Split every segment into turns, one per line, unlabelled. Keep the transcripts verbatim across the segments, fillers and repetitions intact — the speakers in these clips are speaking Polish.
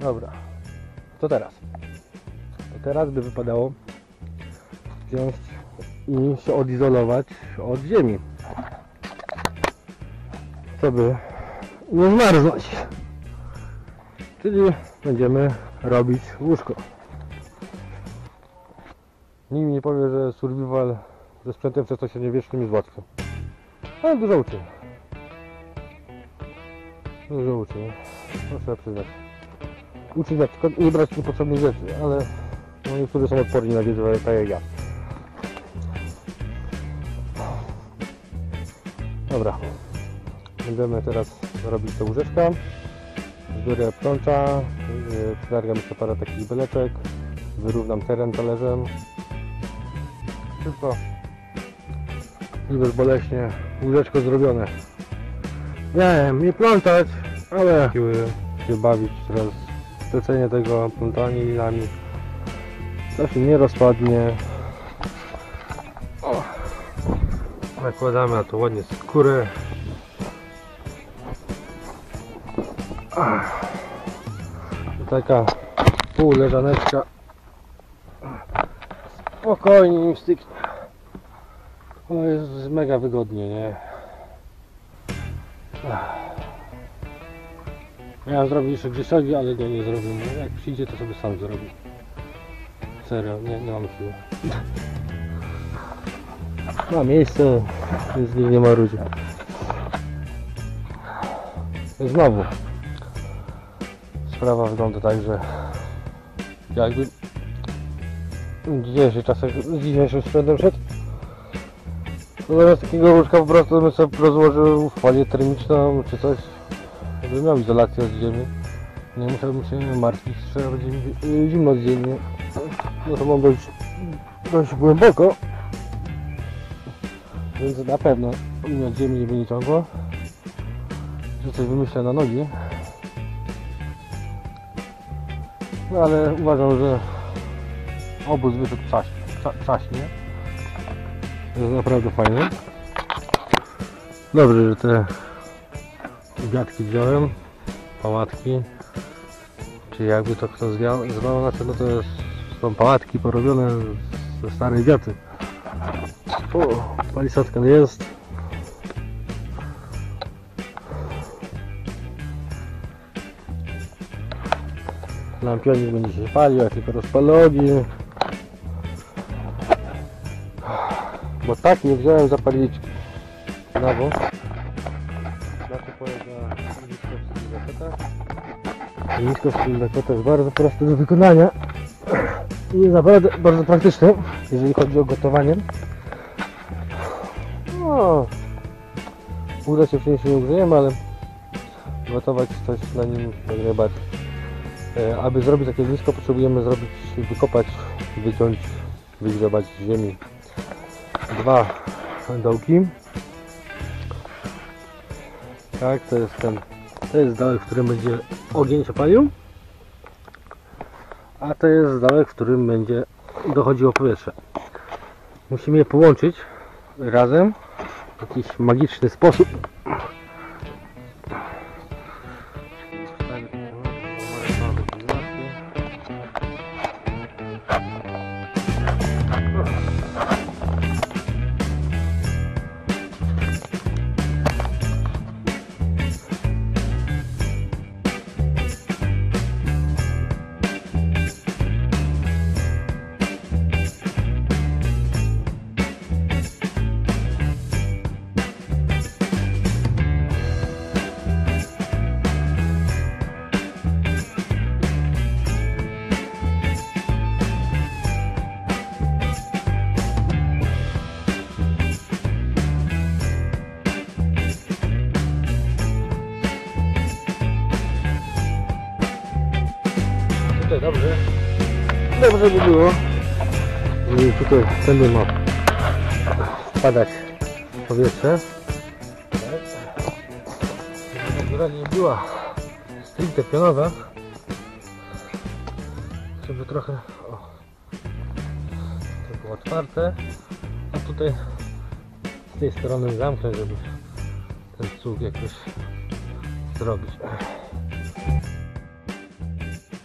Dobra, to teraz. To teraz by wypadało wziąć i się odizolować od ziemi, żeby nie zmarznąć. Czyli będziemy robić łóżko. Nikt mi nie powie, że survival ze sprzętem wczesnośredniowiecznym jest łatwy. Ale dużo uczy. Dużo uczy. To trzeba przyznać. Uczy na przykład nie brać niepotrzebnych rzeczy, ale no niektórzy są odporni na wiedzę, tak jak ja. Dobra. Będziemy teraz robić te łóżeczka. Zbiorę plącza, przydargam jeszcze parę takich beleczek, wyrównam teren talerzem. Szybko i bezboleśnie łóżeczko zrobione. Miałem nie plątać, ale siły się bawić teraz w plecenie tego plątanie linami. To się nie rozpadnie. O. Nakładamy na to ładnie skórę. Taka pół leżaneczka. Spokojnie im styknie. O, jest mega wygodnie, nie? Miałem zrobić jeszcze Grzesiowi, ale go nie zrobił. Jak przyjdzie, to sobie sam zrobi. Serio, nie, nie mam siły. Ma miejsce, więc nikt nie ma ludzi. Znowu sprawa wygląda tak, że jakby w dzisiejszych czasach, z dzisiejszym sprzętem szedł, to zamiast takiego łóżka po prostu bym sobie rozłożył folię termiczną czy coś, żeby miał izolację od ziemi. Nie musiałbym się martwić, że trzeba będzie zimno od ziemi. No to mam dość, dość głęboko, więc na pewno mnie od ziemi nie będzie ciągło, że coś wymyślę na nogi. No ale uważam, że obóz wyszedł czaś, cza, czaśnie. Jest naprawdę fajny. Dobrze, że te wiatki wziąłem, pałatki, czy jakby to kto zwał, zwał na to, no to jest, są pałatki porobione ze starej wiaty. O, palisadka jest. Lampionik będzie się palił, jak tylko rozpalę ogień. Bo tak nie wziąłem zapalniczki. Znowu. Na to polega nisko w stylu zakota. Nisko w stylu zakota jest bardzo proste do wykonania. I jest naprawdę bardzo praktyczne, jeżeli chodzi o gotowanie. No, uda się wcześniej nie ugrzejemy, ale gotować coś na nim jak najbardziej. E, aby zrobić takie ognisko, potrzebujemy zrobić, wykopać, wyciąć, wygrzebać z ziemi dwa dołki. Tak, to jest ten, to jest dołek, w którym będzie ogień się palił, a to jest dołek, w którym będzie dochodziło powietrze. Musimy je połączyć razem w jakiś magiczny sposób. Tutaj dobrze, dobrze by było, żeby tutaj tędy ma wpadać powietrze, żeby góra nie była stricte pionowa, żeby trochę o, to było otwarte, a tutaj z tej strony zamknę, żeby ten cuk jakoś zrobić.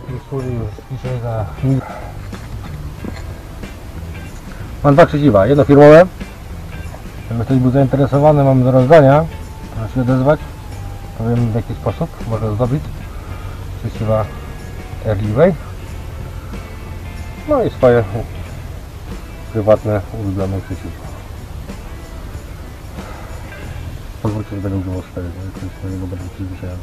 służy już dzisiaj za... Mam dwa krzesiwa, jedno firmowe. Jakby ktoś był zainteresowany, mam do rozdania, proszę się odezwać. Powiem w jaki sposób można zdobyć krzesiwa Erliwej. No i swoje prywatne, ulubione krzesiwa. Pozwólcie, że będę używał cztery, to jest będę przyzwyczajony.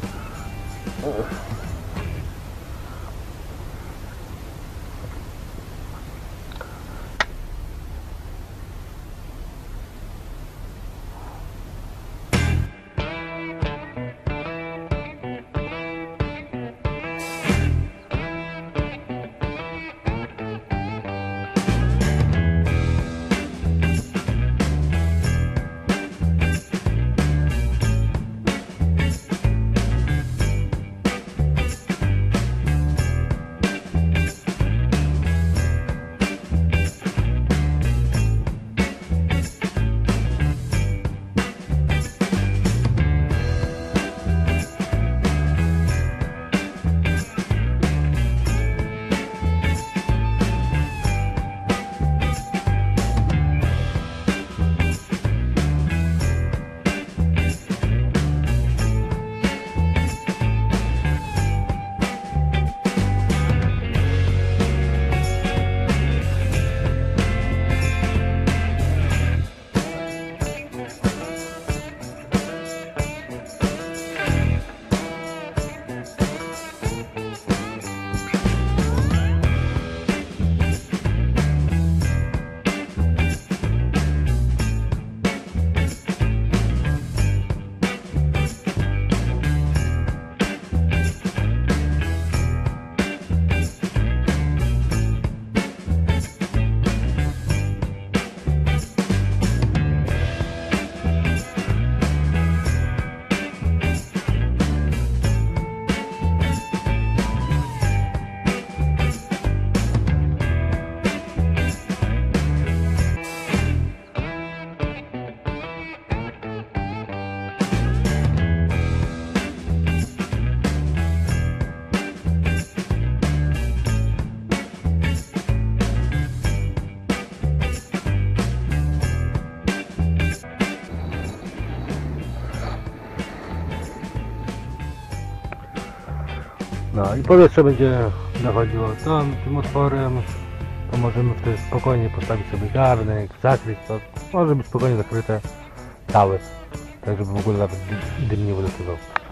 No i powietrze będzie dochodziło tam tym otworem, to możemy wtedy spokojnie postawić sobie garnek, zakryć to, może być spokojnie zakryte całe, tak żeby w ogóle nawet dym nie wylatywał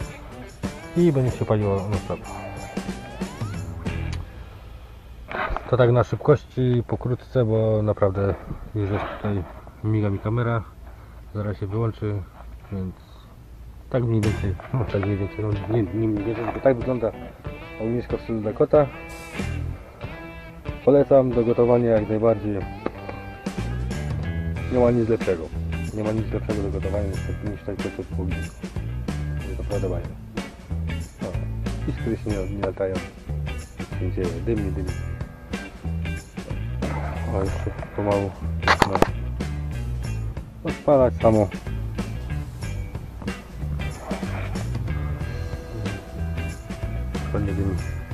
i będzie się paliło non stop. To tak na szybkości, pokrótce, bo naprawdę już jest tutaj, miga mi kamera, zaraz się wyłączy, więc tak mniej więcej, no tak mniej więcej, no nie, nie mniej więcej, bo tak wygląda ognisko w stylu Dakota. Polecam do gotowania jak najbardziej. Nie ma nic lepszego. Nie ma nic lepszego do gotowania niż, niż tak to ognisko. To naprawdę fajne. No, iskry się nie, nie latają. Nic się nie dzieje. Dym nie dymi. O, jeszcze pomału no. Odpalać samo. Ładnie dymi.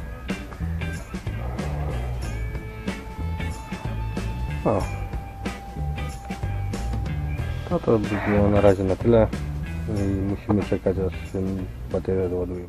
O. No to by było na razie na tyle i musimy czekać aż się bateria doładuje.